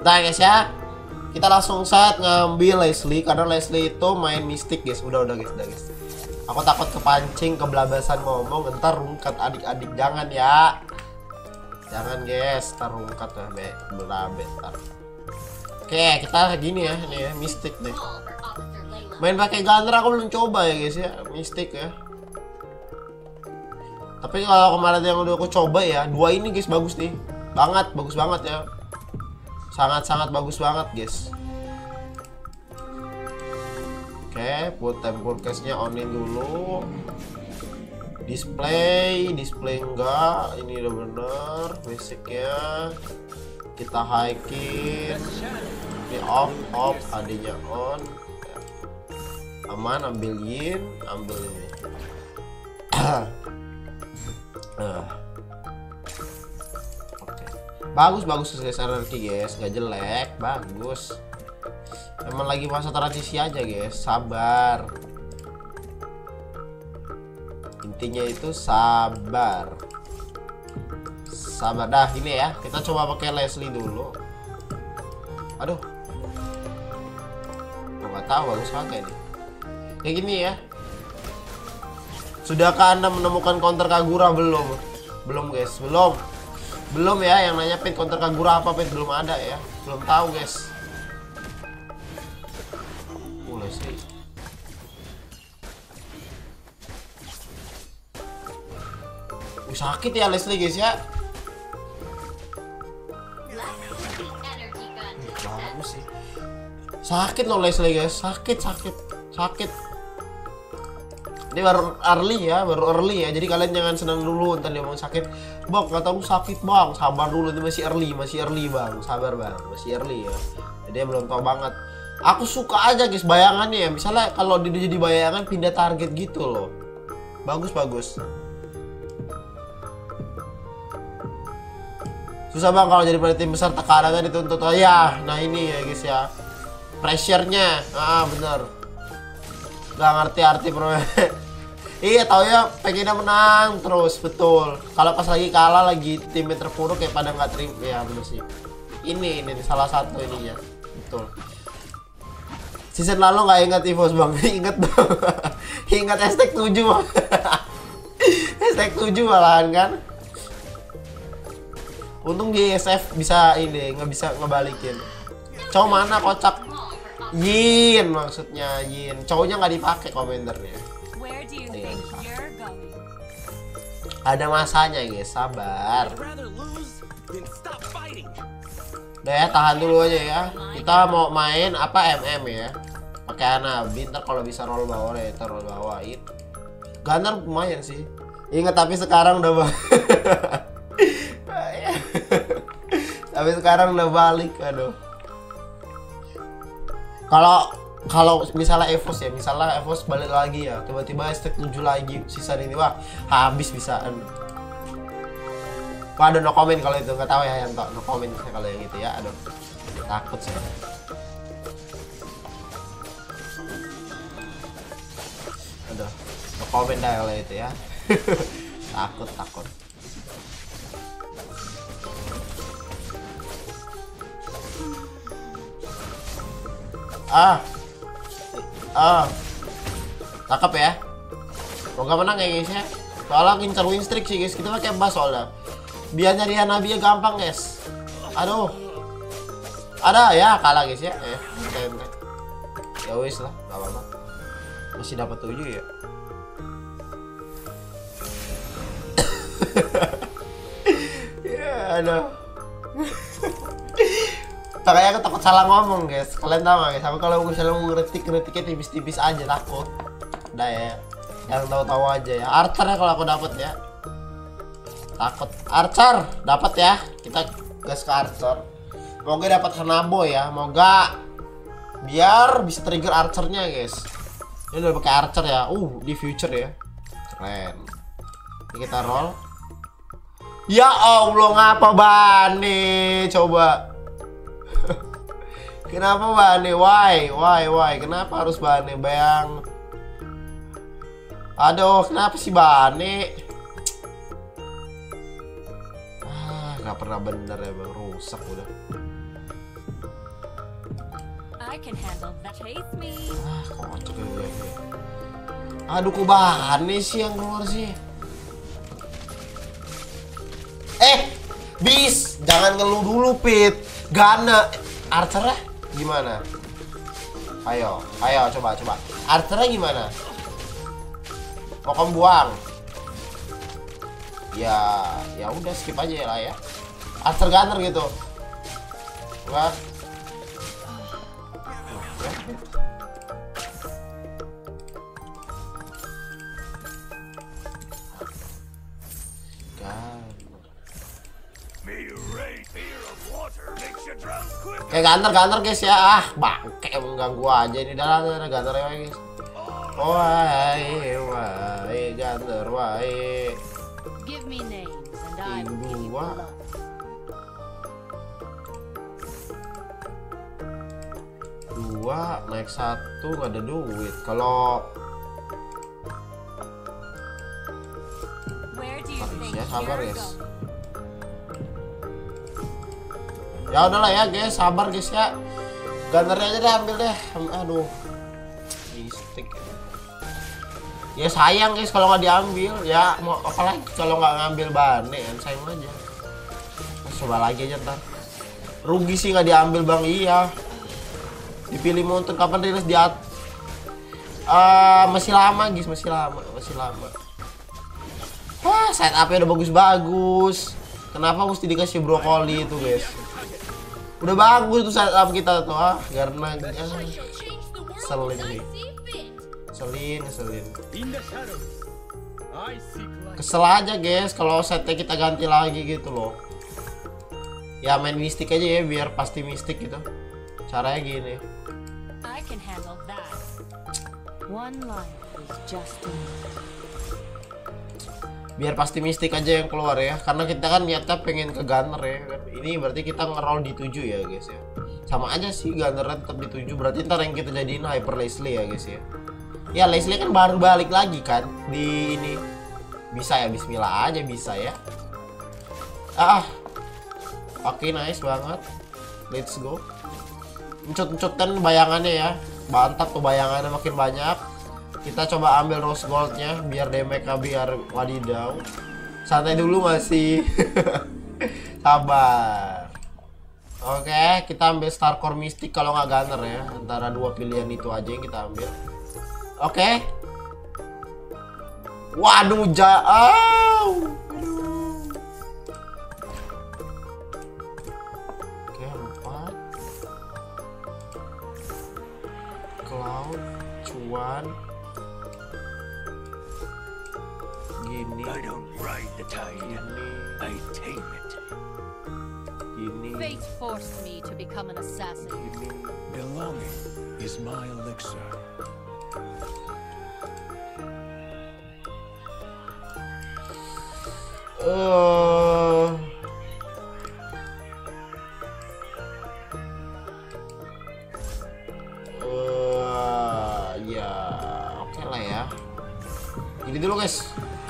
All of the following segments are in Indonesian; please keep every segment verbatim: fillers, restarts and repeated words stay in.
Nah guys ya, kita langsung saat ngambil Leslie karena Leslie itu main mistik guys. Udah udah guys, udah guys. Aku takut kepancing kebelabasan ngomong, ntar rungkat adik-adik, jangan ya. Jangan guys, ntar rungkat ya, be, belabe ntar. Oke, kita gini ya, ini ya, mistik deh. Main pakai gunner aku belum coba ya guys ya, mistik ya. Tapi kalau kemarin yang udah aku coba ya, dua ini guys bagus nih. Banget, bagus banget ya. Sangat-sangat bagus banget guys. Oke, put tempur case-nya onin dulu. Display, display enggak, ini udah bener. Basicnya kita high-in. Ini off, off, adanya on. Aman, ambil yin, ambil ini. uh. Oke, bagus bagus guys, energi guys, nggak jelek, bagus. Emang lagi masa transisi aja guys, sabar. Intinya itu sabar. Sabar dah, ini ya. Kita coba pakai Leslie dulu. Aduh. Nggak tahu bagus kagak nih. Kayak gini ya. Sudahkah Anda menemukan counter Kagura belum? Belum guys, belum. Belum ya, yang nanya pin counter Kagura apa pin belum ada ya. Belum tahu guys. Leslie. Uh, sakit ya Leslie guys ya. Bagus sih. Sakit loh Leslie guys, sakit sakit sakit. Ini baru early ya, baru early ya. Jadi kalian jangan senang dulu ntar dia mau sakit. Bang, kata lu sakit bang, sabar dulu, ini masih early, masih early bang, sabar bang, masih early ya. Jadi dia belum tahu banget. Aku suka aja guys bayangannya ya. Misalnya kalau dia jadi bayangan pindah target gitu loh. Bagus bagus. Susah bang kalau jadi pada tim besar tekanannya dituntut. Oh ya, nah ini ya guys ya. Pressure-nya. Ah bener. Gak ngerti arti pro. Iya tau ya pengennya menang terus, betul. Kalau pas lagi kalah lagi timnya terpuruk kayak pada nggak terima. Ya bener sih. Ini ini salah satu ininya. Betul. Season lalu nggak ingat Evos bang, inget dong. Ingat hashtag tujuh bang. Hashtag tujuh malahan kan. Untung di S F bisa ini, nggak bisa ngebalikin. Cowok mana kocak? Yin maksudnya Yin. Cowoknya nggak dipakai komentarnya. Iya, ada masanya guys, sabar. Udah ya, tahan dulu aja ya. Kita mau main apa M M ya. Pakai Hanabi, ntar kalau bisa roll bawah ya, ntar roll bawain. Gunner lumayan sih. Ingat tapi sekarang udah tapi sekarang udah balik, aduh. Kalau kalau misalnya Evos ya, misalnya Evos balik lagi ya, tiba-tiba stack tujuh lagi sisa ini, wah habis bisa. Wah, ada no comment kalau itu, nggak tahu ya yang no comment kalau yang itu ya, aduh takut sih. Aduh, no comment dah kalau itu ya. takut takut. Ah, ah, cakep ya. Semoga menang ya guys ya. Soalnya ngincar win streak sih guys, kita pakai bass soalnya. Biar nyari Hanabi gampang guys. Aduh. Ada ya, kalah guys ya. Eh, ente. Ya wis lah, gak apa-apa. Masih dapat tujuh ya. Ya, aduh. Makanya aku takut salah ngomong guys. Kalian tahu gak guys? Aku kalau misalnya mau ngeretik-ngeretiknya tipis-tipis aja takut. Udah ya. Yang tahu-tahu aja ya. Archer ya kalau aku dapat ya. Takut. Archer dapat ya. Kita gas ke Archer. Moga dapat Hanabo ya. Moga biar bisa trigger Archernya guys. Ini udah pakai Archer ya. Uh, di future ya. Keren. Ini kita roll. Ya Allah, ngapa Bane? Coba. Kenapa Bane? Why? Why? Why? Kenapa harus Bane? Bayang. Aduh, kenapa sih Bane? Ah, nggak pernah bener ya bang, rusak udah. I can handle that. Chase me. Ah, kocak ya. Aduh, kok bahannya sih yang keluar sih. Eh, bis, jangan ngeluh dulu, Pit. Gana, Archer gimana? Ayo, ayo coba coba. Archer gimana? Mau kamu buang? Ya, ya udah skip aja ya lah ya. Archer Gunner gitu. Enggak. Kayak Gunner-Gunner guys ya. Ah, bangke mengganggu aja ini. Dah ada Gunner ya guys. Wahai, wahai Gunner, wahai. Give me names and I will give you Dua. love. Dua naik satu nggak ada duit. Kalau Where do you think ya sabar you're guys. going? Ya udahlah ya guys, sabar guys ya. Gunnernya aja deh ambil deh. Aduh. Mistik. Ya sayang guys kalau nggak diambil. Ya mau apalagi kalau nggak ngambil bane kan sayang aja. Coba lagi aja ntar. Rugi sih nggak diambil bang, iya. Dipilih mountain kapan rilis di at uh, masih lama guys, masih lama, masih lama. Wah, setup-nya udah bagus-bagus. Kenapa mesti dikasih brokoli itu guys? Udah bagus tuh setup kita tuh, ah karena ah, selin nih. Selin, selin. Kesel aja guys kalau setnya kita ganti lagi gitu loh. Ya main mistik aja ya biar pasti mistik gitu. Caranya gini. I can handle that. One life is just enough. Biar pasti mistik aja yang keluar ya, karena kita kan niatnya pengen ke Gunner ya kan. Ini berarti kita ngeroll di tujuh ya guys ya. Sama aja sih Gunner tetap di tujuh, berarti ntar yang kita jadiin Hyper Leslie ya guys ya. Ya Leslie kan baru balik lagi kan di ini. Bisa ya, bismillah aja bisa ya. Ah. Oke, nice banget. Let's go. Encut-encutan bayangannya ya. Mantap tuh bayangannya makin banyak. Kita coba ambil rose goldnya biar damage-nya biar wadidaw. Santai dulu masih. Sabar. Oke, kita ambil Starcore Mystic kalau nggak Gunner ya. Antara dua pilihan itu aja yang kita ambil. Oke. Waduh, jauh. Oke, empat. Cloud, cuan. Gini. I don't ride the tide, I tame it. Gini. Fate forced me to become an assassin. Gini. Belonging is my elixir. Uh, uh, ya, oke lah ya. Ini dulu guys.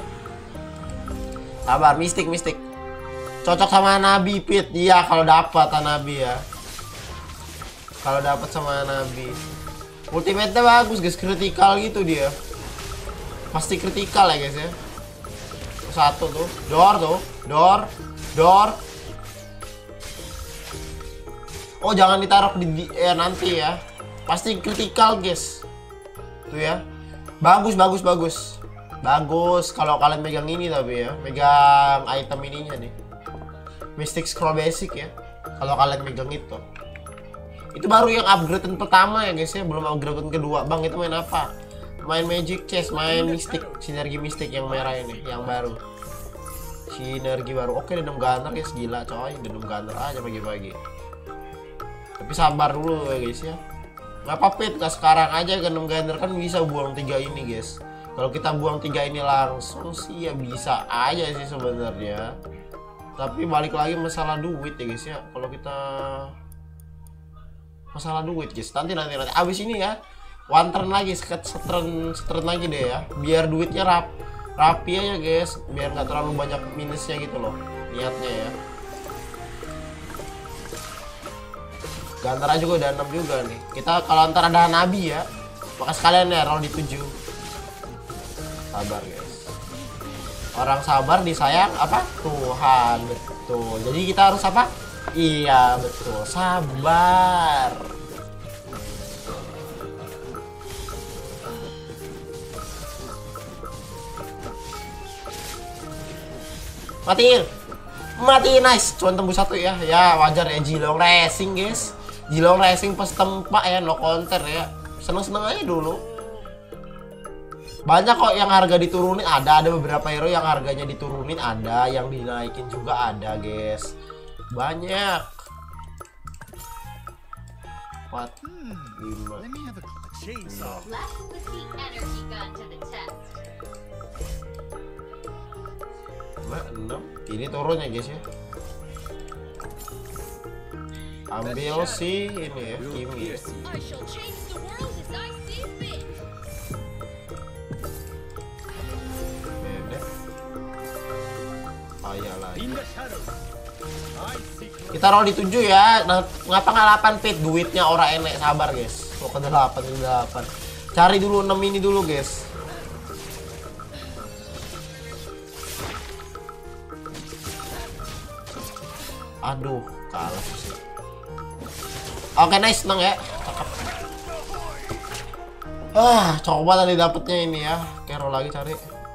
Sabar, mistik mistik. Cocok sama Nabi Pit. Iya kalau dapat Nabi ya. Kalau dapat sama Nabi. Ultimate-nya bagus guys, kritikal gitu dia. Pasti kritikal ya guys ya. Satu tuh, door tuh, door, door. Oh jangan ditaruh di, di eh, nanti ya. Pasti kritikal guys. Tuh ya. Bagus, bagus, bagus. Bagus kalau kalian megang ini tapi ya, megang item ininya nih. Mystic Scroll Basic ya. Kalau kalian megang itu. Itu baru yang upgrade pertama ya guys ya, belum upgrade kedua. Bang itu main apa? Main Magic Chest, main Mystic, sinergi Mystic yang merah ini, yang baru. Sinergi baru. Oke, Denim Gunner guys, gila coy, Denim Gunner aja pagi-pagi. Tapi sabar dulu ya guys ya. Gak apa-apa, nggak sekarang aja Denim Gunner kan bisa buang tiga ini guys. Kalau kita buang tiga ini langsung sih ya bisa aja sih sebenarnya. Tapi balik lagi masalah duit ya guys ya. Kalau kita masalah duit guys, nanti nanti nanti abis ini ya. One turn lagi, setren setren lagi deh ya, biar duitnya rap rapi aja guys, biar nggak terlalu banyak minusnya gitu loh niatnya ya. Gantara juga udah enam juga nih. Kita kalau ntar ada Nabi ya, maka sekalian ya roll di tujuh. Sabar guys. Orang sabar disayang apa? Tuhan, betul. Jadi kita harus apa? Iya betul, sabar. Matiin, matiin, nice. Cuman tembus satu ya, ya wajar ya. Jilong Racing guys, Jilong Racing pas tempat ya, no counter ya. Seneng-seneng aja dulu. Banyak kok yang harga diturunin, ada ada beberapa hero yang harganya diturunin, ada yang dinaikin juga ada guys. Banyak. Empat, lima. Let's put the energy gun to the test. enam. Ini turun ya guys ya. Ambil si ini ya, Kimi. I shall change the world as I see fit. Beda. Payah lagi. Kita roll di tujuh ya. Nah, ngapa nggak delapan pit? Duitnya ora enek, sabar guys. Kok ke delapan, ke delapan. Cari dulu enam ini dulu guys. Aduh, kalah sih. Oke, nice, seneng ya. Cakep. Ah, coba tadi dapetnya ini ya. Kero lagi cari.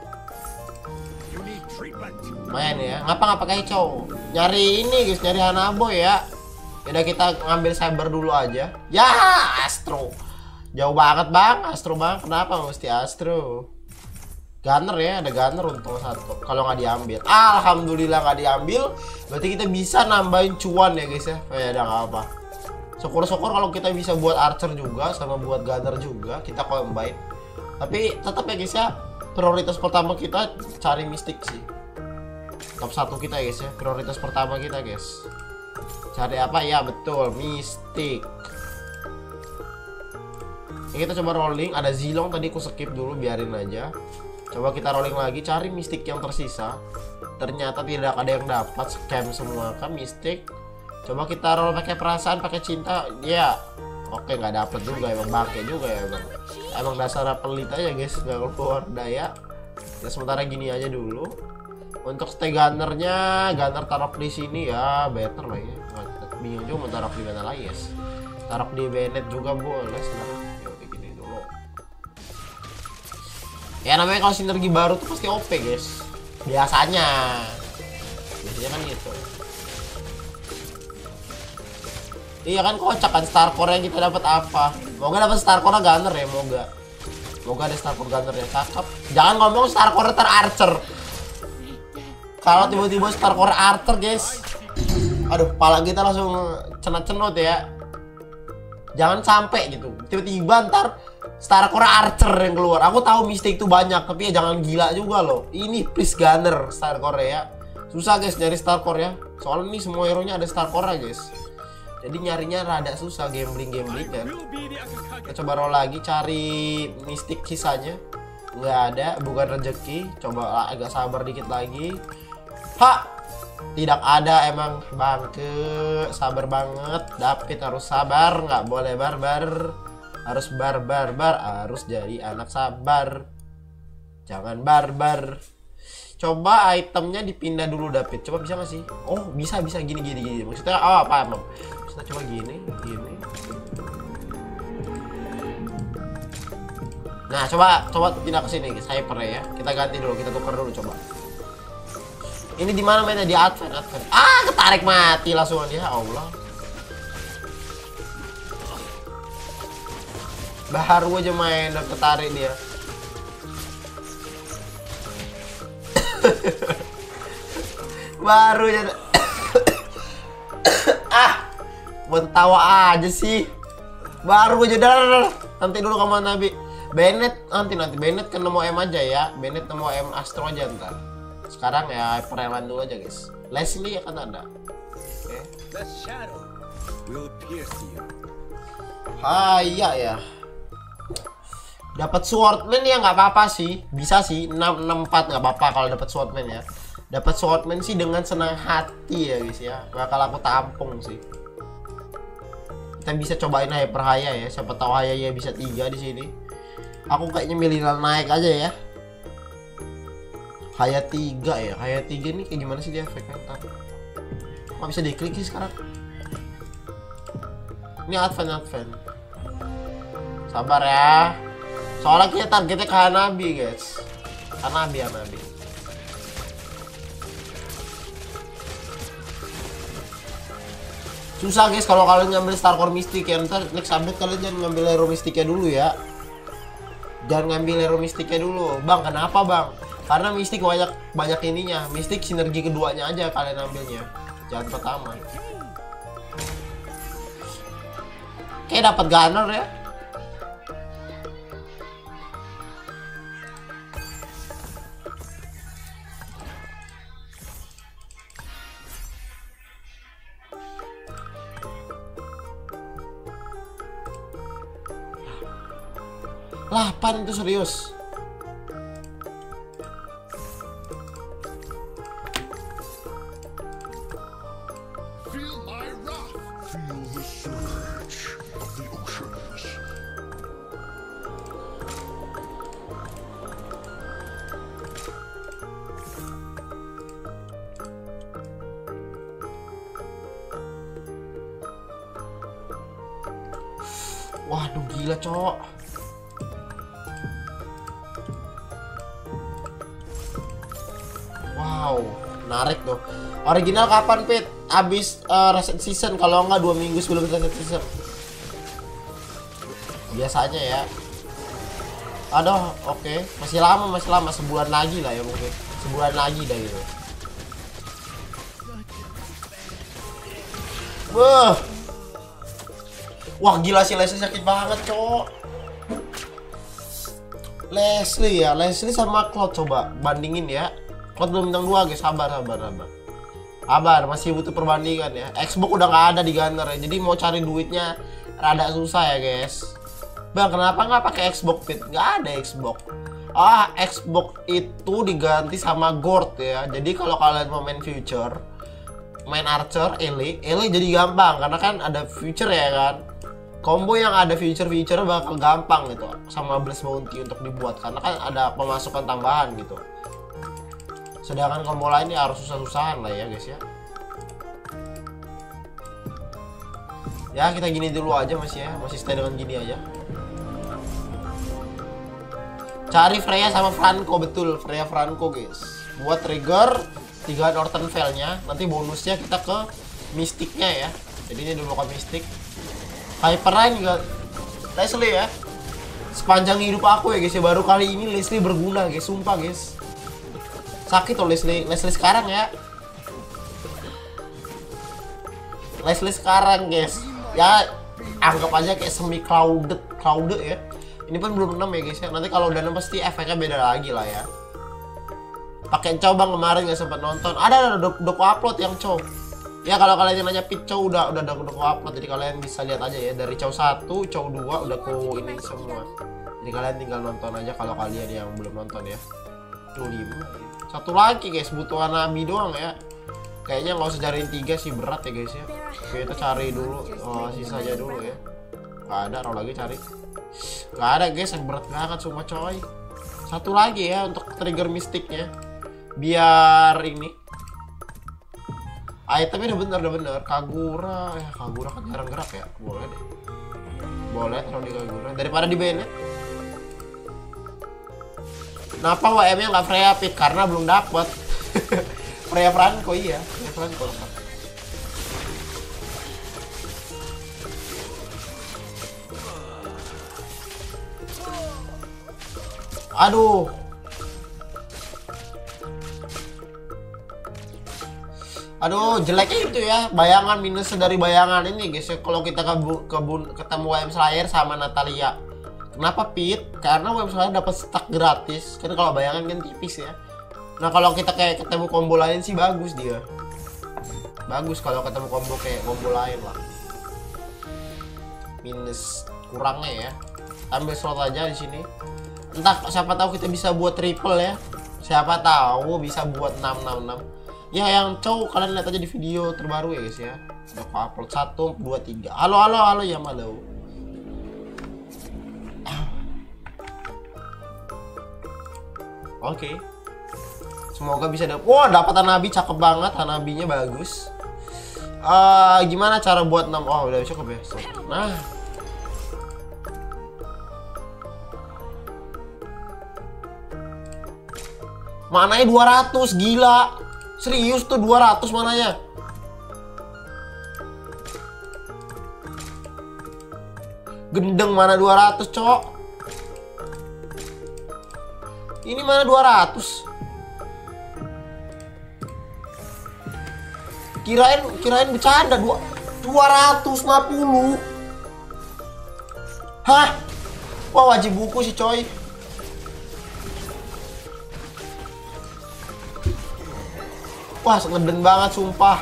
Lumayan ya. Ngapa nggak pakai cow? Nyari ini guys, nyari Hanabo ya. Udah kita ngambil cyber dulu aja. Ya, Astro. Jauh banget bang, Astro bang. Kenapa mesti Astro? Gunner ya, ada gunner untung satu. Kalau nggak diambil, alhamdulillah nggak diambil. Berarti kita bisa nambahin cuan ya guys ya. Ya udah nggak apa. Syukur-syukur kalau kita bisa buat archer juga sama buat gunner juga, kita combine. Tapi tetap ya guys ya, prioritas pertama kita cari mistik sih. Top satu kita guys ya, prioritas pertama kita guys. Cari apa ya, betul, mistik. Ini kita coba rolling, ada Zilong tadi aku skip dulu, biarin aja. Coba kita rolling lagi, cari mistik yang tersisa. Ternyata tidak ada yang dapat, scam semua kan mistik. Coba kita roll pakai perasaan, pakai cinta, ya. Oke, nggak dapet juga, emang bangke juga ya bang. Emang dasar pelit aja guys, nggak keluar daya. Ya sementara gini aja dulu. Untuk stay gunnernya, gunner taruh di sini ya, better lah ya. Bingung juga mau taruh di mana lagi guys. Taruh di Bennett juga boleh sekarang. Ya namanya kalau sinergi baru tuh pasti O P guys. Biasanya. Biasanya kan gitu. Iya kan kocak kan star core yang kita dapat apa? Moga dapat star core gunner ya, moga. Moga ada star core gunner ya, cakep. Jangan ngomong star core ter archer. Kalau tiba-tiba star core archer guys. Aduh, kepala kita langsung cenat-cenut ya. Jangan sampai gitu. Tiba-tiba ntar Star Core Archer yang keluar. Aku tahu mistik itu banyak, tapi ya jangan gila juga loh. Ini please gunner Star Core ya. Susah guys nyari Star Core ya. Soalnya ini semua hero nya ada Star Core guys. Jadi nyarinya rada susah, gambling-gambling kan. Kita coba roll lagi, cari mistik sisanya. Nggak ada, bukan rezeki. Coba agak sabar dikit lagi. Ha! Tidak ada emang bangke. Sabar banget. David harus sabar, nggak boleh barbar. Harus barbar, bar, harus jadi anak sabar. Jangan barbar. Coba itemnya dipindah dulu David. Coba bisa nggak sih? Oh bisa bisa gini gini gini. Maksudnya oh, apa emang? Maksudnya coba gini gini. Nah coba coba pindah ke sini guys. Hyper ya. Kita ganti dulu. Kita tukar dulu coba. Ini di mana mainnya? Di advent advent. Ah ketarik mati langsung dia. Allah. Baru aja main dan ketarik dia. Baru aja. Ah, buat tawa aja sih. Baru aja dar. Nanti dulu kamu Nabi. Bennett nanti nanti Bennett kan nemu M aja ya. Bennett nemu M Astro aja ntar. Sekarang ya Hyperland dulu aja guys. Leslie ya kan ada. Oke. Okay. The shadow will pierce you. Haya ya. Dapat swordman ya nggak apa-apa sih, bisa sih enam enam empat nggak apa-apa kalau dapat swordman ya. Dapat swordman sih dengan senang hati ya guys ya. Bakal aku tampung sih. kita bisa cobain hyper haya ya. Siapa tahu haya ya bisa tiga di sini. Aku kayaknya milih naik aja ya. Haya tiga ya. Haya tiga nih kayak gimana sih dia efeknya? Ntar. Kok bisa diklik sih sekarang? Ini advance advance. Sabar ya. Soalnya kita targetnya ke Hanabi guys. Hanabi Hanabi. Susah guys kalau kalian ngambil Star Core Mystic ya. Ntar next update kalian jangan ngambil hero Mystic-nya dulu ya. Jangan ngambil hero Mystic-nya dulu. Bang, kenapa bang? Karena Mystic banyak banyak ininya. Mystic sinergi keduanya aja kalian ambilnya. Jangan pertama. Kayak dapat gunner ya. delapan itu serius. Feel my wrath. Feel the surge of the oceans. Waduh gila cowok. Wow, menarik tuh. Original kapan Pit? Abis uh, reset season, kalau enggak dua minggu sebelum reset season. Biasanya ya. Aduh, oke, okay. Masih lama, masih lama, sebulan lagi lah ya mungkin. Sebulan lagi dah gitu. Wah. Wah gila sih Leslie sakit banget, cowok. Leslie ya, Leslie sama Cloud coba bandingin ya. Cloud belum bintang dua guys, sabar sabar sabar. Sabar, masih butuh perbandingan ya. Xbox udah nggak ada di Gunner ya. Jadi mau cari duitnya rada susah ya guys. Bang, kenapa nggak pakai Xbox Pit? Nggak ada Xbox. Ah, Xbox itu diganti sama Gord ya. Jadi kalau kalian mau main future, main Archer, Ellie, Ellie jadi gampang karena kan ada future ya kan. Combo yang ada future-future bakal gampang gitu sama Blast Bounty untuk dibuat karena kan ada pemasukan tambahan gitu. Sedangkan combo lain ya harus susah-susahan lah ya guys ya. Ya kita gini dulu aja masih ya, masih stay dengan gini aja. Cari Freya sama Franco, betul Freya Franco guys. Buat trigger tiga Northern Veil-nya, nanti bonusnya kita ke Mystic-nya ya. Jadi ini dulu ke Mystic. Hyperline juga Leslie ya. Sepanjang hidup aku ya guys ya, baru kali ini Leslie berguna guys, sumpah guys. Sakit tuh Leslie, Leslie sekarang ya. Leslie sekarang guys. Ya anggap aja kayak semi clouded, clouded ya. Ini pun belum enam ya guys ya. Nanti kalau udah enam pasti efeknya beda lagi lah ya. Pakai coba kemarin nggak sempat nonton. Ada ada dok dok upload yang cow. Ya kalau kalian yang nanya Pit cow udah udah dok dok upload. Jadi kalian bisa lihat aja ya dari cow satu, cow dua udah ku ini semua. Jadi kalian tinggal nonton aja kalau kalian yang belum nonton ya. Tuh lima. Satu lagi guys, butuh Hanabi doang ya. Kayaknya nggak usah cariin tiga sih, berat ya guys ya. Oke, kita cari dulu oh, sisanya dulu ya. Nggak ada, roll lagi cari. Nggak ada guys, yang berat banget semua coy. Satu lagi ya untuk trigger mistiknya. Biar ini itemnya udah bener, udah bener. Kagura, ya Kagura kan jarang gerak ya. Boleh deh. Boleh taruh di Kagura daripada di Bennett. Kenapa W M-nya nggak Freya Pit? Karena belum dapet. Freya Franco iya, Freya Franco. Aduh. Aduh, jeleknya itu ya, bayangan minus dari bayangan ini guys ya. Kalau kita kebun, kebun ketemu W M Slayer sama Natalia. Kenapa Pit? Karena W M Slayer dapat stack gratis. Kan kalau bayangan kan tipis ya. Nah, kalau kita kayak ketemu combo lain sih bagus dia. Bagus kalau ketemu combo kayak combo lain lah. Minus kurangnya ya. Ambil slot aja di sini. Entah siapa tahu kita bisa buat triple ya. Siapa tahu bisa buat enam enam enam. Ya yang cowok kalian lihat aja di video terbaru ya guys ya. Udah aku upload satu, dua, tiga. Halo halo halo ya halo. Oke. Semoga bisa dapat. Wah, dapat Hanabi cakep banget, Hanabinya bagus. Uh, gimana cara buat enam? Oh, udah cukup ya. Nah. Mananya dua ratus, gila. Serius tuh dua ratus mananya. Gendeng mana dua ratus, cok. Ini mana dua ratus? Kirain kirain bercanda dua ratus lima puluh. Hah? Wah, wajib buku sih, coy. Wah, ngeden banget sumpah.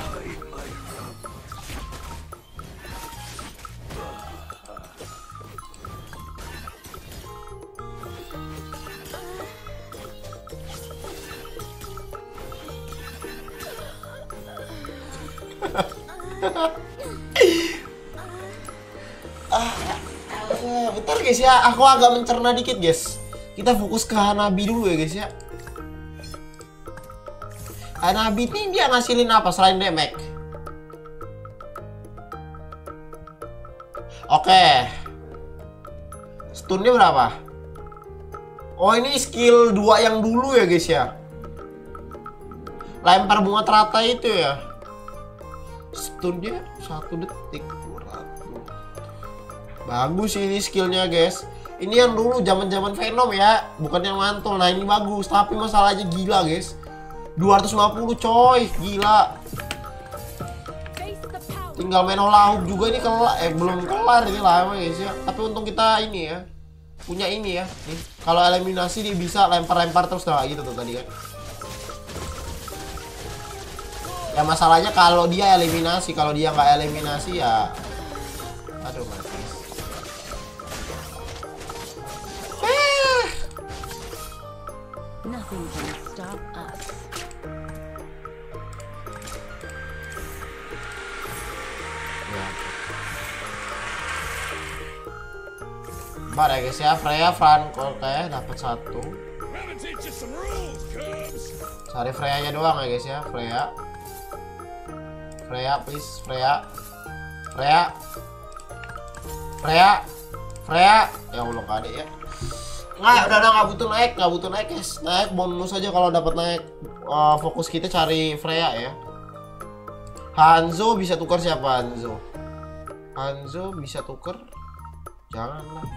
ah, bentar guys ya, aku agak mencerna dikit guys. Kita fokus ke Hanabi dulu ya guys ya. Hanabi ini dia ngasilin apa selain damage? Oke. Stunnya berapa? Oh, ini skill dua yang dulu ya guys ya. Lempar bunga teratai itu ya. Stunnya satu detik. Bagus ini skillnya guys. Ini yang dulu zaman-zaman Venom ya, bukan yang mantul. Nah, ini bagus, tapi masalahnya gila guys. dua ratus lima puluh coy, gila. Tinggal main hula hoop juga ini kelar, eh belum kelar ini lama guys ya. Tapi untung kita ini ya, punya ini ya. Nih, kalau eliminasi dia bisa lempar-lempar terus nah gitu tuh tadi kan. Ya masalahnya kalau dia eliminasi, kalau dia nggak eliminasi ya, aduh mati. Nothing can stop us. Bar ya guys ya, Freya, Franco kayak dapat satu. Cari Freya-nya doang ya guys ya, Freya. Freya please, Freya. Freya. Freya. Freya. Ya Allah nggak ada ya. Nggak, udah udah nggak butuh naik, nggak butuh naik guys. Naik bonus aja kalau dapat naik. Uh, fokus kita cari Freya ya. Hanzo bisa tukar siapa Hanzo? Hanzo bisa tukar? Janganlah.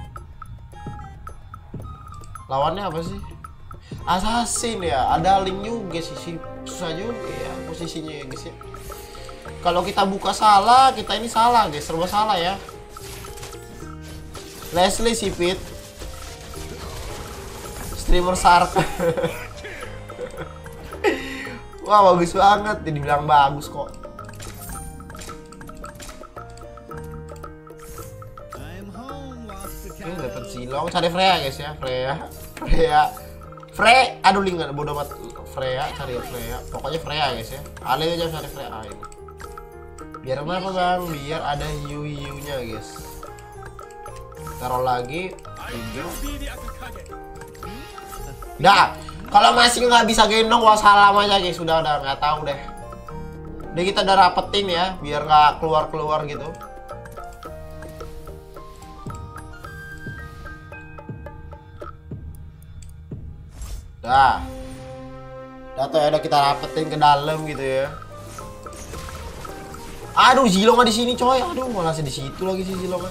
Lawannya apa sih? Assassin ya. Ada link juga sih, susah juga ya posisinya ya guys ya. Kalau kita buka salah, kita ini salah guys, serba salah ya. Leslie sih Pit. Streamer Shark. Wah, bagus banget, dibilang bagus kok. Oke, dapat Zilong, cari Freya guys ya, Freya. Freya. Freya, aduh link bodoh amat. Freya, cari Freya. Pokoknya Freya guys ya. Ale aja cari Freya. Ah, ini. Biar apa bang? Biar ada hiu-hiunya guys. Taruh lagi. Hijau. Dah, kalau masih nggak bisa gendong, wassalam aja guys. Sudah udah nggak tahu deh. Udah kita udah rapetin ya, biar nggak keluar-keluar gitu. Dah, dah tuh ya, udah kita rapetin ke dalam gitu ya. Aduh, Zilonga di sini coy. Aduh, malah di situ lagi sih Zilonga.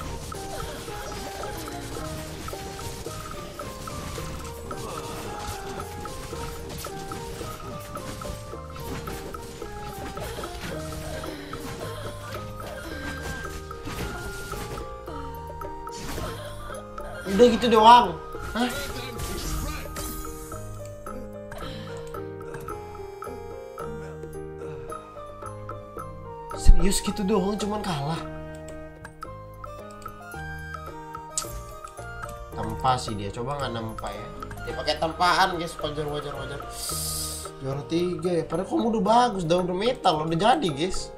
Udah gitu doang. Hah? Serius gitu doang cuman kalah. Tempa sih dia, coba nggak nempa ya. Dia pakai tempaan guys, wajar wajar wajar. Juara tiga ya. Padahal kamu udah bagus, udah udah metal, udah jadi guys.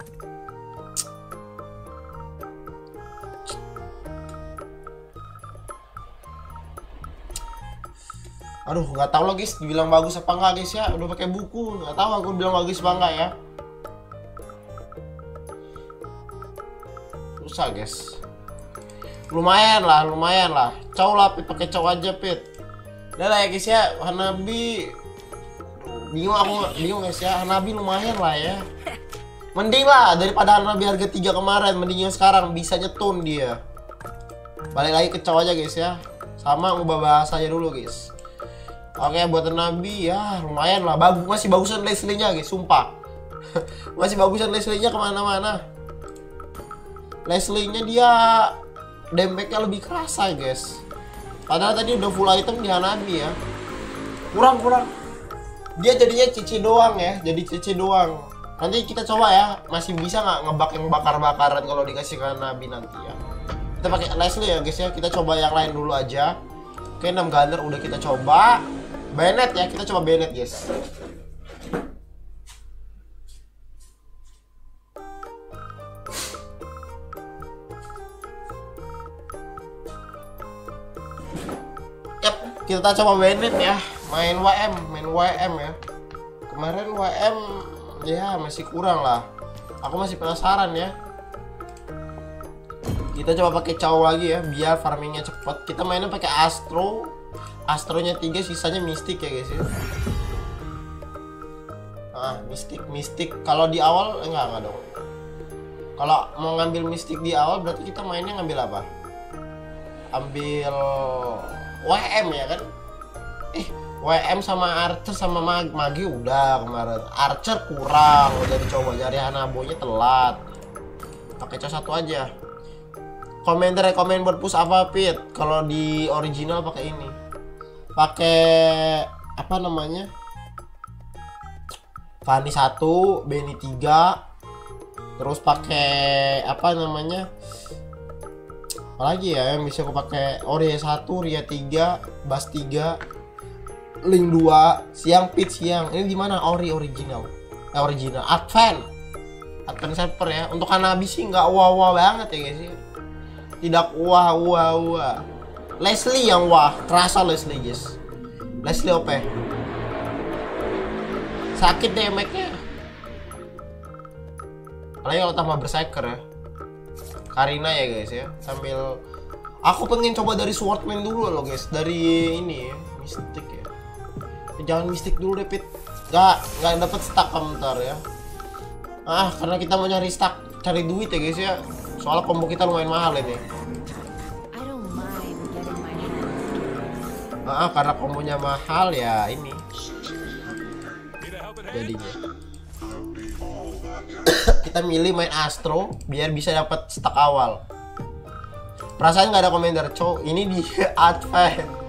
Aduh, nggak tahu lah guys, dibilang bagus apa enggak guys ya. Udah pakai buku, nggak tahu aku bilang bagus apa enggak ya. Susah guys. Lumayan lah, lumayan lah. Cow lah, Pit, pakai cow aja Pit. Udah lah ya guys ya, Hanabi. Bingung aku, bingung guys ya. Hanabi lumayan lah ya. Mending lah daripada Hanabi harga tiga kemarin, mending yang sekarang bisa nyetun dia. Balik lagi ke cow aja guys ya. Sama ngubah bahasanya dulu guys. Oke, buat Hanabi ya lumayan lah. Bagus, masih bagusan Leslie-nya guys, sumpah. Masih bagusan Leslie-nya kemana-mana. Leslie-nya dia damage-nya lebih kerasa guys. Padahal tadi udah full item di Hanabi ya. Kurang kurang. Dia jadinya cici doang ya, jadi cici doang. Nanti kita coba ya, masih bisa nggak ngebak yang bakar-bakaran kalau dikasih ke Hanabi nanti ya. Kita pakai Leslie ya guys ya. Kita coba yang lain dulu aja. Oke, enam gunner udah kita coba. Bennett ya, kita coba Bennett guys. Yap, kita coba Bennett ya. Main W M, main W M ya. Kemarin W M ya masih kurang lah. Aku masih penasaran ya. Kita coba pakai cow lagi ya, biar farmingnya cepet. Kita mainnya pakai Astro. Astronya tiga, sisanya mistik ya guys ya. Ah, mistik, mistik. Kalau di awal enggak enggak dong. Kalau mau ngambil mistik di awal berarti kita mainnya ngambil apa? Ambil W M ya kan? Eh, W M sama Archer sama Mag Magi udah kemarin. Archer kurang, udah dicoba cari Hanabonya telat. Pakai cow satu aja. Komentar rekomen buat push apa Pit? Kalau di original pakai ini. Pakai apa namanya? Fanny satu, Benny tiga. Terus pakai apa namanya? Apalagi ya yang bisa aku pakai? Ori satu, Ria tiga, Bas tiga, Link dua, Siang Pit siang. Ini di mana? Ori original. Eh, original. Advent. Advent server ya. Untuk Hanabi sih nggak wah-wah banget ya guys ya. Tidak wah wah wah. Leslie yang wah, kerasa Leslie guys. Leslie O P. Sakit damage-nya. Apalagi kalau tambah berserker ya. Karina ya guys ya. Sambil aku pengen coba dari Swordman dulu loh guys. Dari ini ya, Mystic ya. Jangan Mystic dulu deh Pit. Gak, gak dapet stack komentar ya. Ah, karena kita mau nyari stack, cari duit ya guys ya. Soalnya combo kita lumayan mahal ini. Ah, karena kombonya mahal ya ini. Jadinya kita milih main Astro biar bisa dapat stack awal. Perasaan nggak ada komentar, cow. Ini di Advent.